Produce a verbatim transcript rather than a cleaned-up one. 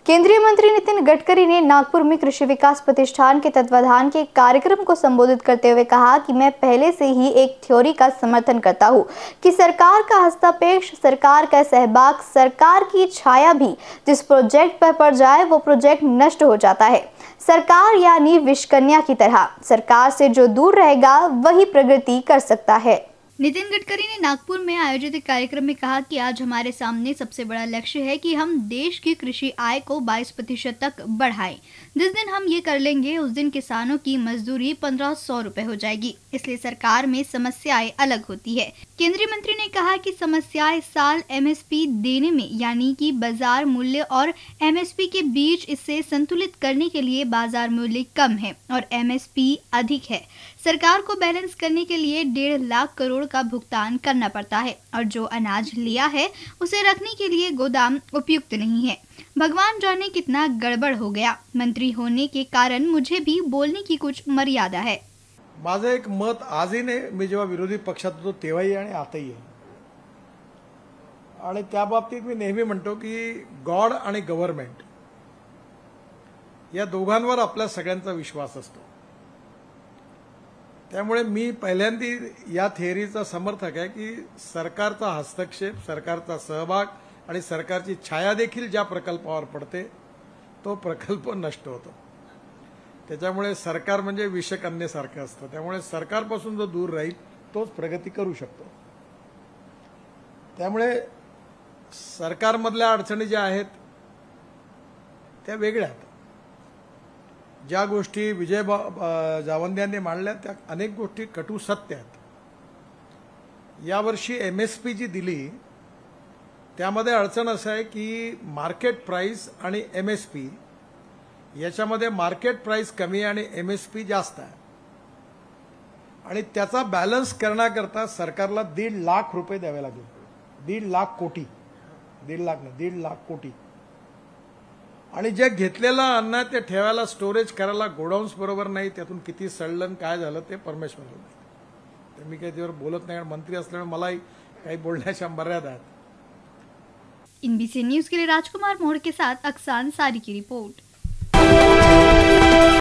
केंद्रीय मंत्री नितिन गडकरी ने नागपुर में कृषि विकास प्रतिष्ठान के तत्वाधान के कार्यक्रम को संबोधित करते हुए कहा कि मैं पहले से ही एक थ्योरी का समर्थन करता हूं कि सरकार का हस्तक्षेप, सरकार का सहभाग, सरकार की छाया भी जिस प्रोजेक्ट पर पड़ जाए वो प्रोजेक्ट नष्ट हो जाता है। सरकार यानी विषकन्या की तरह, सरकार से जो दूर रहेगा वही प्रगति कर सकता है। नितिन गडकरी ने नागपुर में आयोजित एक कार्यक्रम में कहा कि आज हमारे सामने सबसे बड़ा लक्ष्य है कि हम देश की कृषि आय को बाईस प्रतिशत तक बढ़ाएं। जिस दिन हम ये कर लेंगे उस दिन किसानों की मजदूरी पंद्रह सौ रुपए हो जाएगी। इसलिए सरकार में समस्याएं अलग होती है। केंद्रीय मंत्री ने कहा कि समस्या इस साल एमएसपी देने में, यानी कि बाजार मूल्य और एमएसपी के बीच इसे संतुलित करने के लिए बाजार मूल्य कम है और एमएसपी अधिक है। सरकार को बैलेंस करने के लिए डेढ़ लाख करोड़ का भुगतान करना पड़ता है और जो अनाज लिया है उसे रखने के लिए गोदाम उपयुक्त नहीं है। भगवान जाने कितना गड़बड़ हो गया। मंत्री होने के कारण मुझे भी बोलने की कुछ मर्यादा है। माझं एक मत आजही नाही, मी जेव्हा विरोधी पक्षात होतो तेव्हाही आणि आताही आहे, आणि त्या बाबतीत मी नेहमी म्हणतो की गॉड आणि गव्हर्नमेंट या दोघांवर आपल्या सगळ्यांचा विश्वास असतो। त्यामुळे मी पहिल्यांदा या थिअरीचा समर्थक आहे की सरकारचा हस्तक्षेप, सरकारचा सहभाग आणि सरकारची छाया देखील ज्या प्रकल्पावर पडते तो प्रकल्प नष्ट होतो। त्याच्यामुळे सरकार म्हणजे विषकन्येसारखं असतं। त्यामुळे सरकारपासून जो दूर राहील तोच प्रगती करू शकतो। त्यामुळे सरकारमधल्या अडचणी ज्या आहेत त्या वेगळ्या आहेत। ज्या गोष्टी विजय जावंदे यांनी मांडल्या त्या अनेक गोष्टी कटू सत्य आहेत। यावर्षी एमएसपी जी दिली त्यामध्ये अडचण असं आहे की मार्केट प्राइस आणि एमएसपी याच्यामध्ये मार्केट प्राइस कमी आणि एमएसपी जास्त आहे, आणि त्याचा बॅलन्स करण्याकरता सरकारला दीड लाख रुपये द्यावे लागेल। दीड लाख कोटी दीड लाख नाही दीड लाख कोटी आणि जे घेतलेलं अन्न ते ठेवायला, स्टोरेज करायला गोडाऊन्स बरोबर नाही, त्यातून किती सडलं काय झालं ते परमेश्वराला माहिती। तर मी काही त्यावर बोलत नाही, मंत्री असल्यामुळे मलाही काही बोलण्याच्या मर्यादा आहेत। एनबीसी न्यूज के लिए राजकुमार मोड़ के साथ अक्सान सारी की रिपोर्ट।